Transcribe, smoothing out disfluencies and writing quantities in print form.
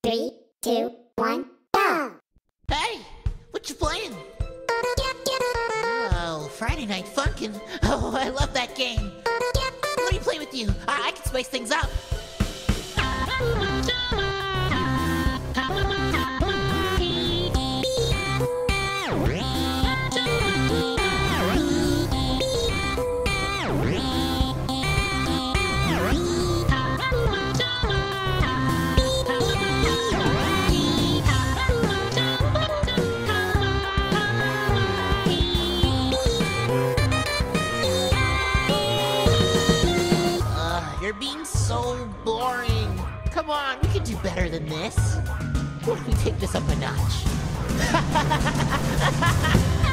3, 2, 1, go! Hey, what you playing? Oh, Friday Night Funkin'. Oh, I love that game. Let me play with you. I can spice things up. You're being so boring. Come on, we can do better than this. What if we take this up a notch?